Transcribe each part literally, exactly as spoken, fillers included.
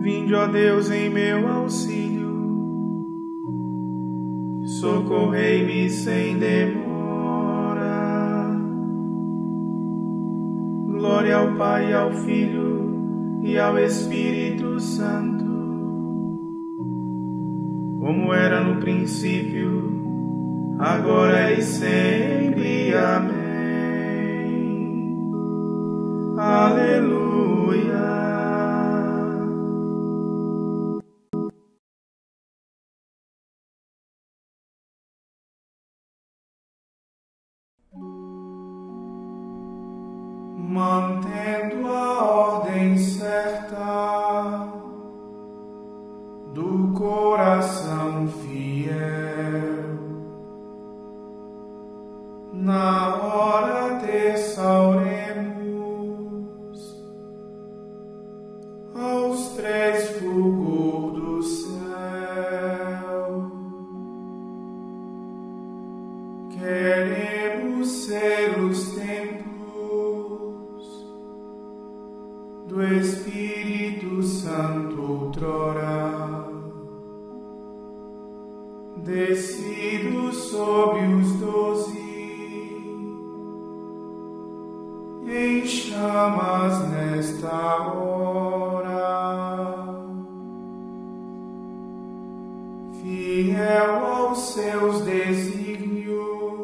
Vinde, ó Deus, em meu auxílio, socorrei-me sem demora. Glória ao Pai, ao Filho e ao Espírito Santo, como era no princípio, agora e sempre. Amém. Aleluia. Mantendo a ordem certa do coração fiel, na hora terçauremos aos três fulgor do céu. Queremos ser os templos do Espírito Santo outrora, descido sobre os doze, em chamas nesta hora, fiel aos seus desígnios,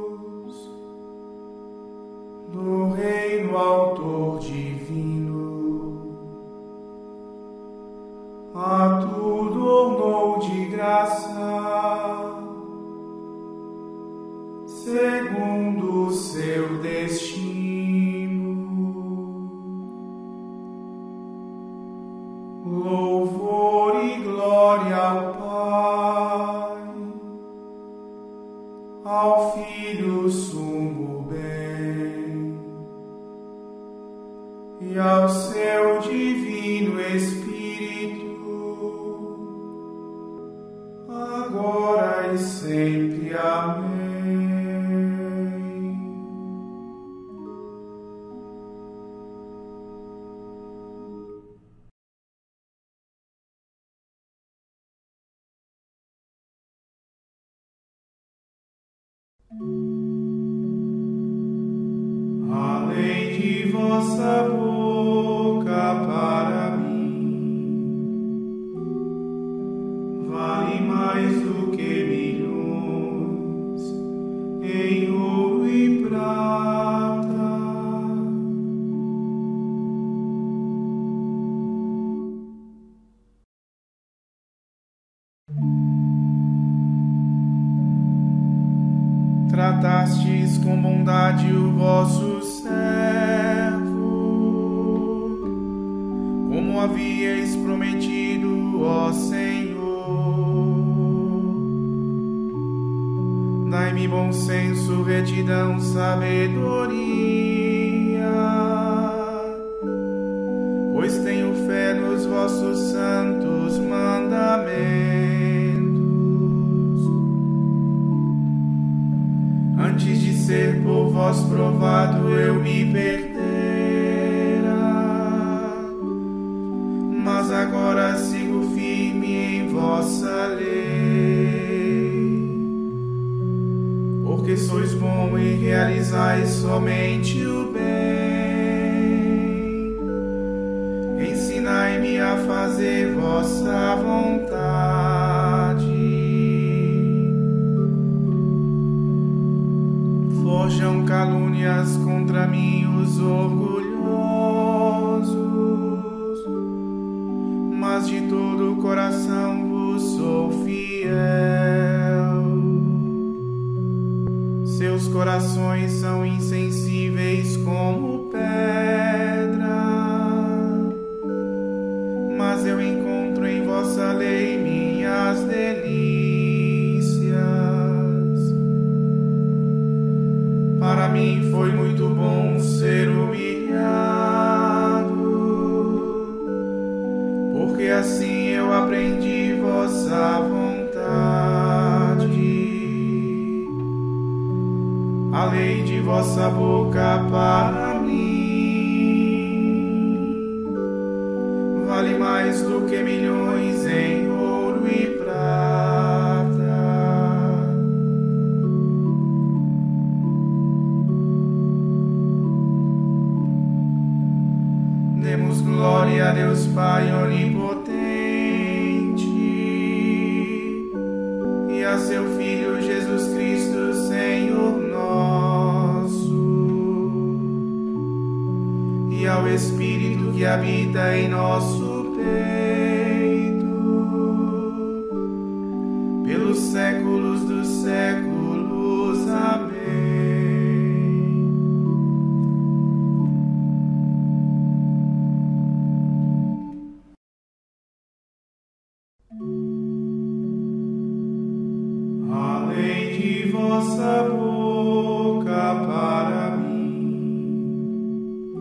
do reino autor divino, a tudo ornou de graça, segundo o seu destino. Louvor e glória ao Pai, ao Filho sumo bem, e ao seu divino Espírito, agora e sempre. Amém. A lei de vossa boca para mim vale mais do que milhões em ouro e prata. Tratastes com bondade o vosso servo, como havíeis prometido, ó Senhor. Dai-me bom senso, retidão, sabedoria, pois tenho fé nos vossos santos mandamentos. Antes de ser por vós provado, eu me perdera, mas agora sigo firme em vossa lei, porque sois bom e realizais somente o bem. Ensinai-me a fazer vossa vontade. Forjam calúnias contra mim os orgulhosos, mas de todo o coração vos sou fiel. Seus corações são insensíveis como pedra, mas eu encontro em vossa lei minhas delícias. Para mim foi muito bom ser humilhado, porque assim eu aprendi vossa vontade. A lei de vossa boca para mim vale mais do que milhões e a seu Filho Jesus Cristo, Senhor nosso, e ao Espírito que habita em nosso peito, pelos séculos dos séculos. Amém. Além de vossa boca para mim,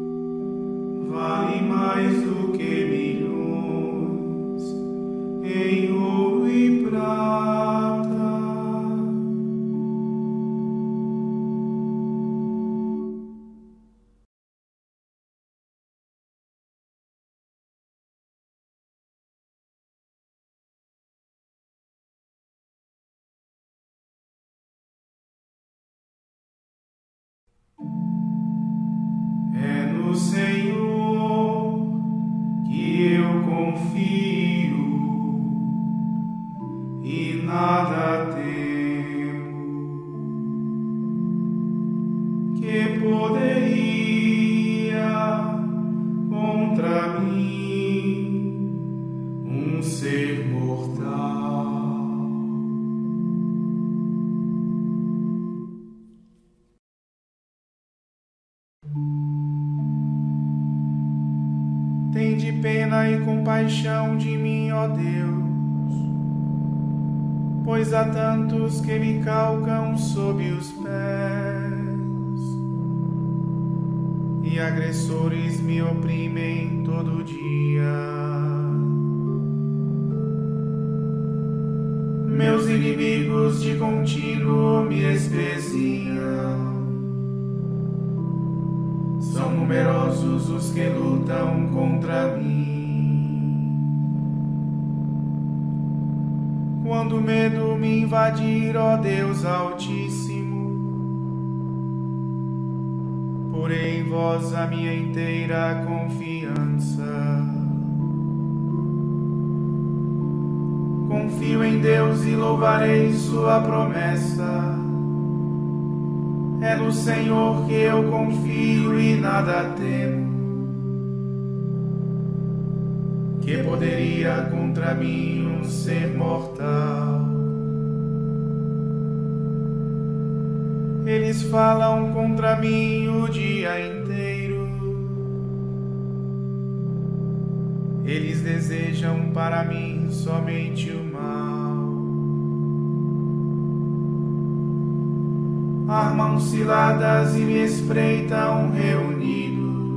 vale mais do que milhões em ouro e prata. É no Senhor que eu confio e nada temo. Que poderia contra mim um ser mortal? Tende pena e compaixão de mim, ó Deus, pois há tantos que me calcam sob os pés, e agressores me oprimem todo dia. Meus inimigos de contínuo me espezinham. São numerosos os que lutam contra mim. Quando o medo me invadir, ó Deus Altíssimo, porei em vós a minha inteira confiança. Confio em Deus e louvarei sua promessa. É no Senhor que eu confio e nada temo. Que poderia contra mim um ser mortal? Eles falam contra mim o dia inteiro. Eles desejam para mim somente o mal. Armam ciladas e me espreitam reunidos.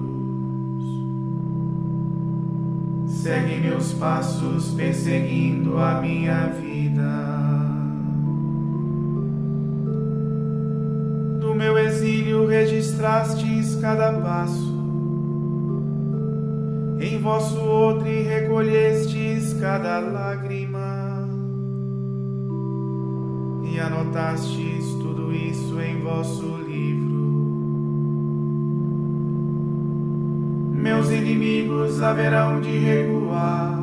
Seguem meus passos perseguindo a minha vida. Do meu exílio registrastes cada passo. Em vosso odre recolhestes cada lágrima. E anotastes tudo isso em vosso livro. Meus inimigos haverão de recuar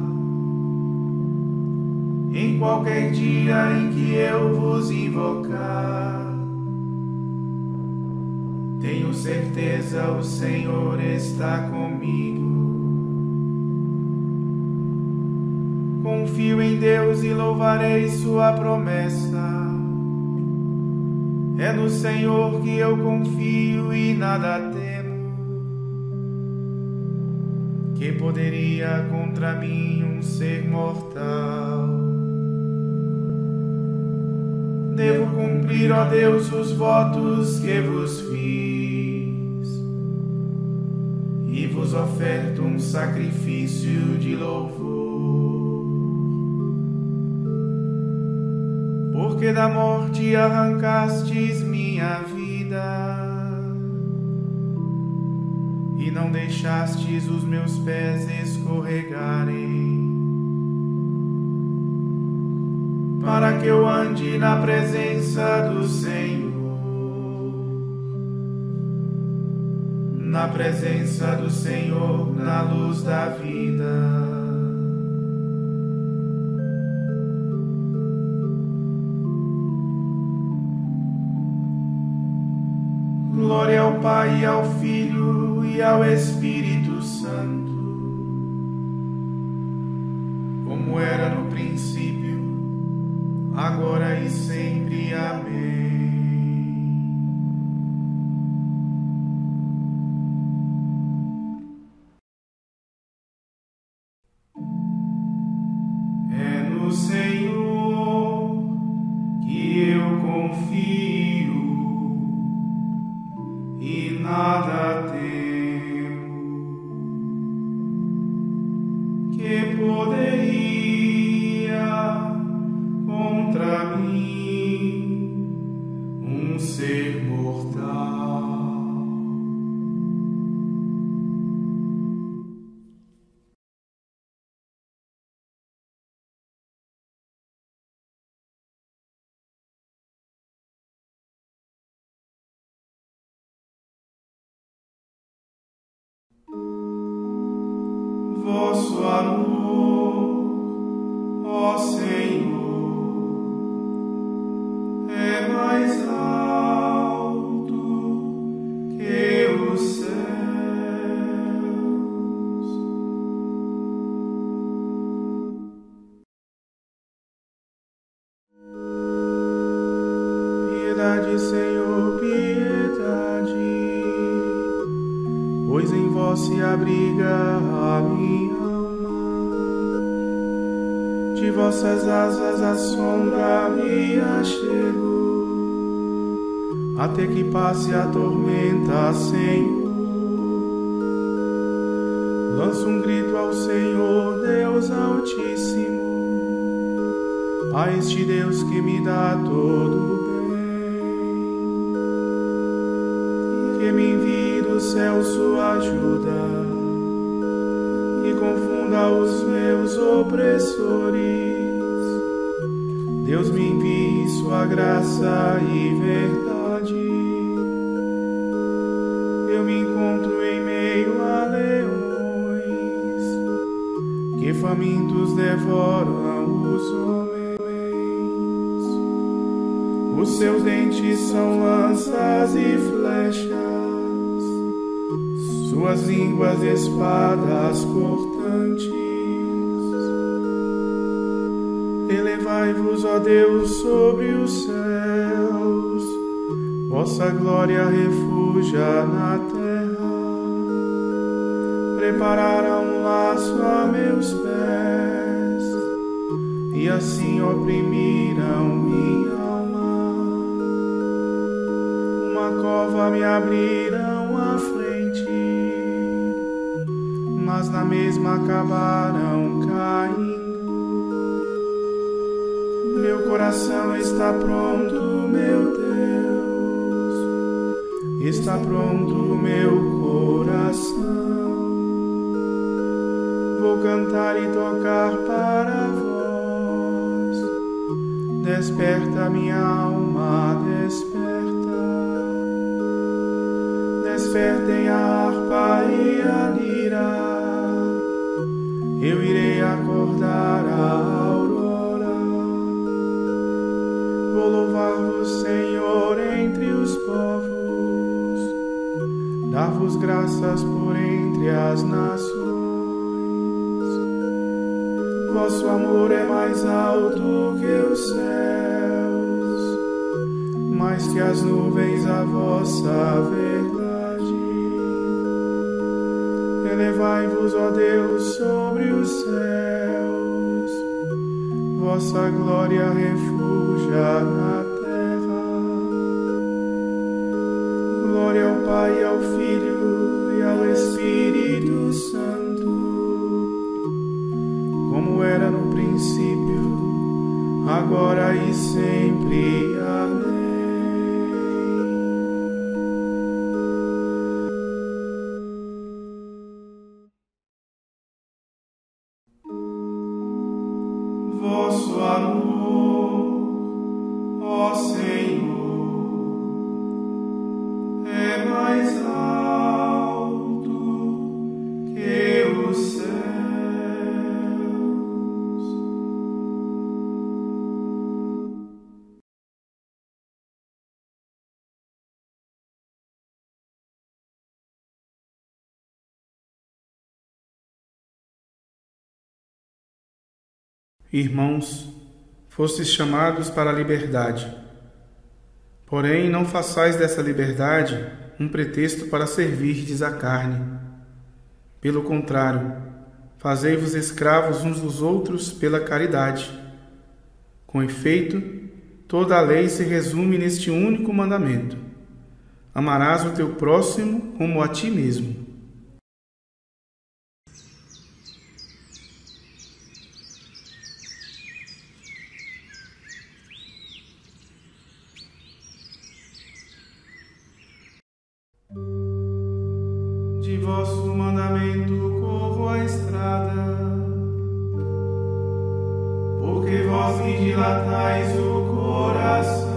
em qualquer dia em que eu vos invocar. Tenho certeza, o Senhor está comigo. Confio em Deus e louvarei sua promessa. É no Senhor que eu confio e nada temo. Que poderia contra mim um ser mortal? Devo cumprir, ó Deus, os votos que vos fiz, e vos oferto um sacrifício de louvor. Porque da morte arrancastes minha vida, e não deixastes os meus pés escorregarem, para que eu ande na presença do Senhor, na presença do Senhor, na luz da vida. Glória ao Pai, e ao Filho e ao Espírito Santo, como era no princípio, agora e sempre. Amém. É no Senhor que eu confio e nada temo, que poderia contra mim um ser mortal. Vosso amor, ó Senhor, é mais alto que os céus. Piedade, Senhor, piedade, pois em vós se abriga a minha alma. De vossas asas a sombra me achego, até que passe a tormenta, Senhor. Lanço um grito ao Senhor, Deus Altíssimo, a este Deus que me dá todo o bem, que me envie do céu sua ajuda e confunda os meus opressores. Deus me envie sua graça e verdade. Eu me encontro em meio a leões, que famintos devoram os homens. Os seus dentes são lanças e flechas, suas línguas espadas cortantes. Elevai-vos, ó Deus, sobre os céus, vossa glória refugia na terra. Prepararam um laço a meus pés, e assim oprimiram minha alma. Uma cova me abriram à frente, mas na mesma acabaram caindo. Meu coração está pronto, meu Deus, está pronto meu coração. Vou cantar e tocar para vós. Desperta minha alma, desperta. Despertem a harpa e a lira. Eu irei acordar a aurora. Vou louvar-vos, Senhor, entre os povos, dar-vos graças por entre as nações. Vosso amor é mais alto que os céus, mais que as nuvens a vossa verdade. Elevai-vos, ó Deus, sobre os céus, vossa glória refugia na terra. Glória ao Pai, ao Filho e ao Espírito Santo, como era no princípio, agora e sempre. Amém. Vosso amor, Irmãos, fostes chamados para a liberdade. Porém, não façais dessa liberdade um pretexto para servirdes à carne. Pelo contrário, fazei-vos escravos uns dos outros pela caridade. Com efeito, toda a lei se resume neste único mandamento: amarás o teu próximo como a ti mesmo. De vosso mandamento corro a estrada, porque vós me dilatais o coração.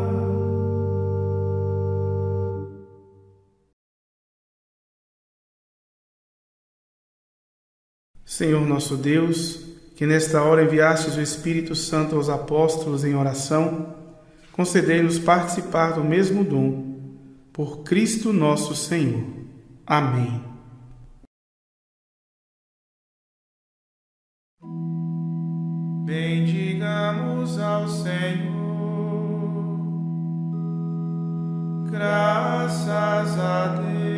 Senhor nosso Deus, que nesta hora enviastes o Espírito Santo aos apóstolos em oração, concedei-nos participar do mesmo dom, por Cristo nosso Senhor. Amém. Bendigamos ao Senhor, graças a Deus.